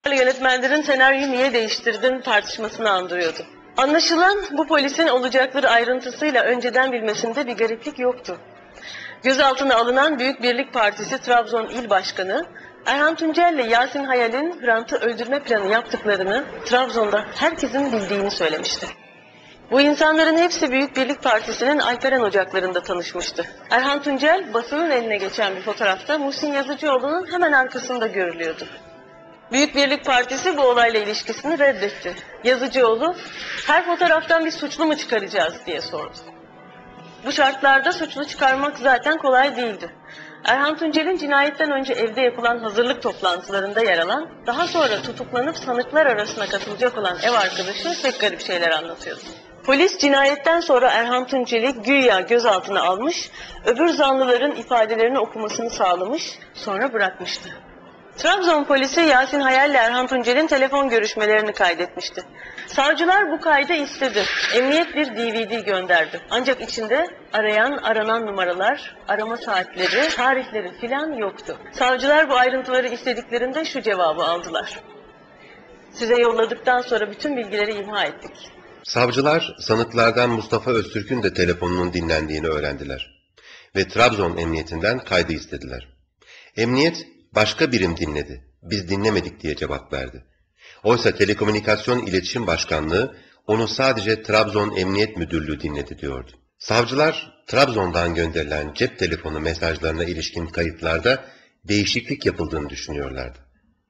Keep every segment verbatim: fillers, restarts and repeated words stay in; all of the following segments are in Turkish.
Yönetmenlerin senaryoyu niye değiştirdin tartışmasını andırıyordu. Anlaşılan bu polisin olacakları ayrıntısıyla önceden bilmesinde bir gariplik yoktu. Gözaltına alınan Büyük Birlik Partisi Trabzon İl Başkanı, Erhan Tuncel ile Yasin Hayal'in Hrant'ı öldürme planı yaptıklarını Trabzon'da herkesin bildiğini söylemişti. Bu insanların hepsi Büyük Birlik Partisi'nin Alperen Ocakları'nda tanışmıştı. Erhan Tuncel basının eline geçen bir fotoğrafta Muhsin Yazıcıoğlu'nun hemen arkasında görülüyordu. Büyük Birlik Partisi bu olayla ilişkisini reddetti. Yazıcıoğlu, her fotoğraftan bir suçlu mu çıkaracağız diye sordu. Bu şartlarda suçlu çıkarmak zaten kolay değildi. Erhan Tuncel'in cinayetten önce evde yapılan hazırlık toplantılarında yer alan, daha sonra tutuklanıp sanıklar arasına katılacak olan ev arkadaşı pek garip şeyler anlatıyordu. Polis cinayetten sonra Erhan Tuncel'i güya gözaltına almış, öbür zanlıların ifadelerini okumasını sağlamış, sonra bırakmıştı. Trabzon polisi Yasin Hayal ile Erhan Tuncel'in telefon görüşmelerini kaydetmişti. Savcılar bu kaydı istedi. Emniyet bir D V D gönderdi. Ancak içinde arayan, aranan numaralar, arama saatleri, tarihleri filan yoktu. Savcılar bu ayrıntıları istediklerinde şu cevabı aldılar: size yolladıktan sonra bütün bilgileri imha ettik. Savcılar sanıklardan Mustafa Öztürk'ün de telefonunun dinlendiğini öğrendiler ve Trabzon Emniyetinden kaydı istediler. Emniyet, başka birim dinledi, biz dinlemedik diye cevap verdi. Oysa Telekomünikasyon İletişim Başkanlığı onu sadece Trabzon Emniyet Müdürlüğü dinledi diyordu. Savcılar Trabzon'dan gönderilen cep telefonu mesajlarına ilişkin kayıtlarda değişiklik yapıldığını düşünüyorlardı.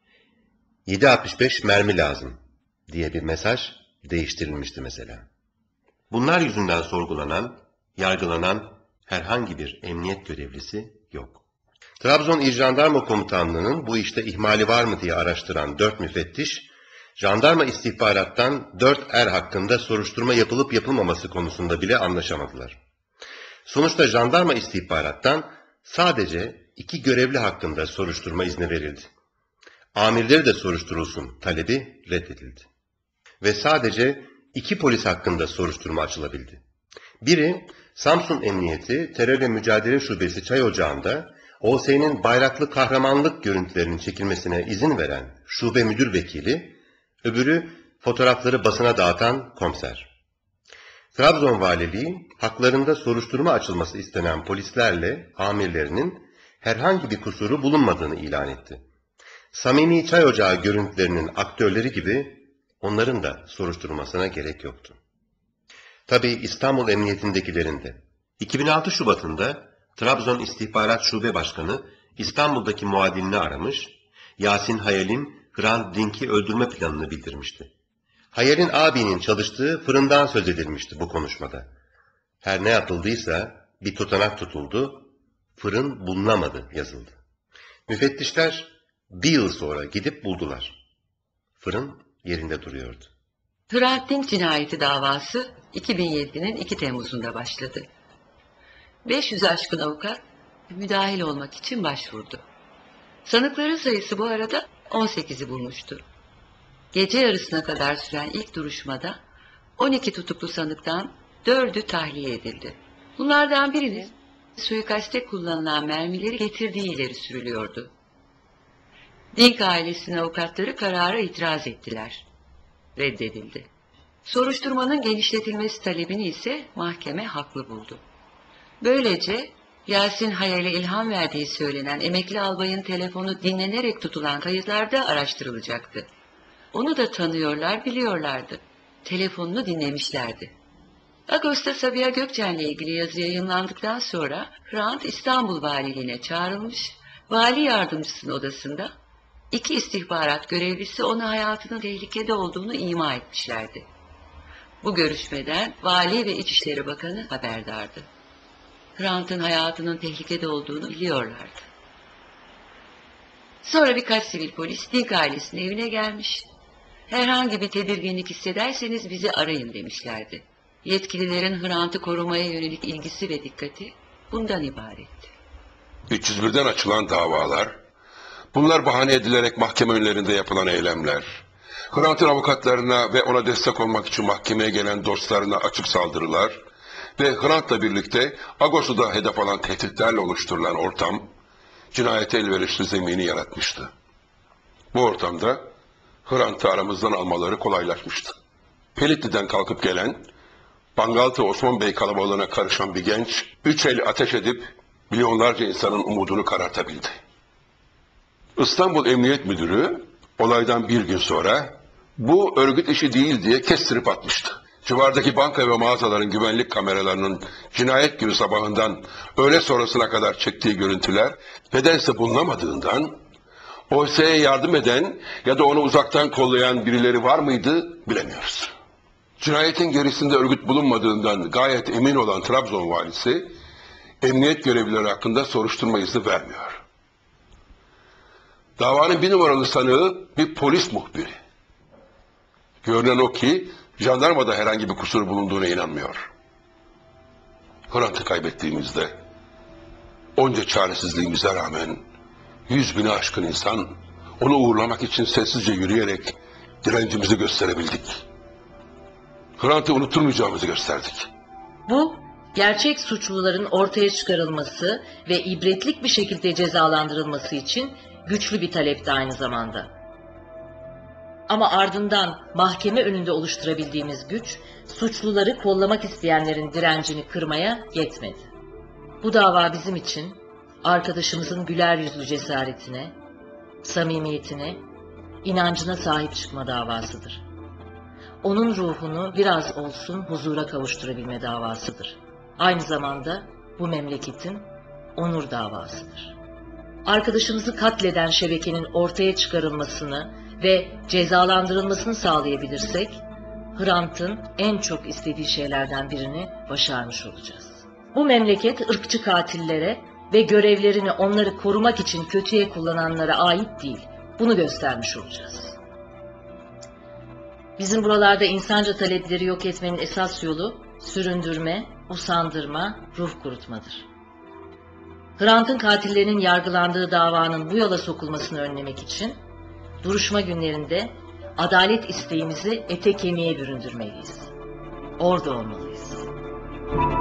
yedi altmış beş mermi lazım diye bir mesaj değiştirilmişti mesela. Bunlar yüzünden sorgulanan, yargılanan herhangi bir emniyet görevlisi yok. Trabzon İl Jandarma Komutanlığı'nın bu işte ihmali var mı diye araştıran dört müfettiş, jandarma istihbarattan dört er hakkında soruşturma yapılıp yapılmaması konusunda bile anlaşamadılar. Sonuçta jandarma istihbarattan sadece iki görevli hakkında soruşturma izni verildi. Amirleri de soruşturulsun talebi reddedildi. Ve sadece iki polis hakkında soruşturma açılabildi. Biri, Samsun Emniyeti Terörle Mücadele Şubesi Çay Ocağı'nda O S Y'nin bayraklı kahramanlık görüntülerinin çekilmesine izin veren şube müdür vekili, öbürü fotoğrafları basına dağıtan komiser. Trabzon Valiliği, haklarında soruşturma açılması istenen polislerle amirlerinin herhangi bir kusuru bulunmadığını ilan etti. Samimi Çay Ocağı görüntülerinin aktörleri gibi onların da soruşturmasına gerek yoktu. Tabii İstanbul Emniyeti'ndekilerin de. iki bin altı Şubat'ında Trabzon İstihbarat Şube Başkanı İstanbul'daki muadilini aramış, Yasin Hayal'in Hrant Dink'i öldürme planını bildirmişti. Hayal'in abinin çalıştığı fırından söz edilmişti bu konuşmada. Her ne yapıldıysa bir tutanak tutuldu, fırın bulunamadı yazıldı. Müfettişler bir yıl sonra gidip buldular. Fırın yerinde duruyordu. Hrant Dink cinayeti davası iki bin yedi'nin iki Temmuz'unda başladı. beş yüzü aşkın avukat müdahil olmak için başvurdu. Sanıkların sayısı bu arada on sekizi bulmuştu. Gece yarısına kadar süren ilk duruşmada on iki tutuklu sanıktan dördü tahliye edildi. Bunlardan birinin suikaste kullanılan mermileri getirdiği ileri sürülüyordu. Dink ailesinin avukatları karara itiraz ettiler. Reddedildi. Soruşturmanın genişletilmesi talebini ise mahkeme haklı buldu. Böylece Yasin Hayal'e ilham verdiği söylenen emekli albayın telefonu dinlenerek tutulan kayıtlarda araştırılacaktı. Onu da tanıyorlar, biliyorlardı. Telefonunu dinlemişlerdi. Ağustos'ta Sabiha Gökçen'le ilgili yazı yayınlandıktan sonra Hrant İstanbul Valiliğine çağrılmış, vali yardımcısının odasında iki istihbarat görevlisi ona hayatının tehlikede olduğunu ima etmişlerdi. Bu görüşmeden Vali ve İçişleri Bakanı haberdardı. Hrant'ın hayatının tehlikede olduğunu biliyorlardı. Sonra birkaç sivil polis Dink ailesinin evine gelmiş. Herhangi bir tedirginlik hissederseniz bizi arayın demişlerdi. Yetkililerin Hrant'ı korumaya yönelik ilgisi ve dikkati bundan ibaretti. üç yüz bir'den açılan davalar, bunlar bahane edilerek mahkeme önlerinde yapılan eylemler, Hrant'ın avukatlarına ve ona destek olmak için mahkemeye gelen dostlarına açık saldırılar ve Hrant'la birlikte Ağustos'ta hedef alan tehditlerle oluşturulan ortam, cinayete elverişli zemini yaratmıştı. Bu ortamda Hrant'ı aramızdan almaları kolaylaşmıştı. Pelitli'den kalkıp gelen, Bangaltı Osman Bey kalabalığına karışan bir genç, üç el ateş edip milyonlarca insanın umudunu karartabildi. İstanbul Emniyet Müdürü olaydan bir gün sonra bu örgüt işi değil diye kestirip atmıştı. Civardaki banka ve mağazaların güvenlik kameralarının cinayet günü sabahından öğle sonrasına kadar çektiği görüntüler nedense bulunamadığından O S S'ye yardım eden ya da onu uzaktan kollayan birileri var mıydı bilemiyoruz. Cinayetin gerisinde örgüt bulunmadığından gayet emin olan Trabzon valisi emniyet görevlileri hakkında soruşturma izni vermiyor. Davanın bir numaralı sanığı bir polis muhbiri. Görünen o ki jandarmada herhangi bir kusur bulunduğuna inanmıyor. Hrant'ı kaybettiğimizde onca çaresizliğimize rağmen yüz bini aşkın insan onu uğurlamak için sessizce yürüyerek direncimizi gösterebildik. Hrant'ı unutturmayacağımızı gösterdik. Bu, gerçek suçluların ortaya çıkarılması ve ibretlik bir şekilde cezalandırılması için güçlü bir talepti aynı zamanda. Ama ardından mahkeme önünde oluşturabildiğimiz güç, suçluları kollamak isteyenlerin direncini kırmaya yetmedi. Bu dava bizim için, arkadaşımızın güler yüzlü cesaretine, samimiyetine, inancına sahip çıkma davasıdır. Onun ruhunu biraz olsun huzura kavuşturabilme davasıdır. Aynı zamanda bu memleketin onur davasıdır. Arkadaşımızı katleden şebekenin ortaya çıkarılmasını ve cezalandırılmasını sağlayabilirsek, Hrant'ın en çok istediği şeylerden birini başarmış olacağız. Bu memleket ırkçı katillere ve görevlerini onları korumak için kötüye kullananlara ait değil. Bunu göstermiş olacağız. Bizim buralarda insanca talepleri yok etmenin esas yolu süründürme, usandırma, ruh kurutmadır. Hrant'ın katillerinin yargılandığı davanın bu yola sokulmasını önlemek için duruşma günlerinde adalet isteğimizi ete kemiğe büründürmeliyiz. Orada olmalıyız.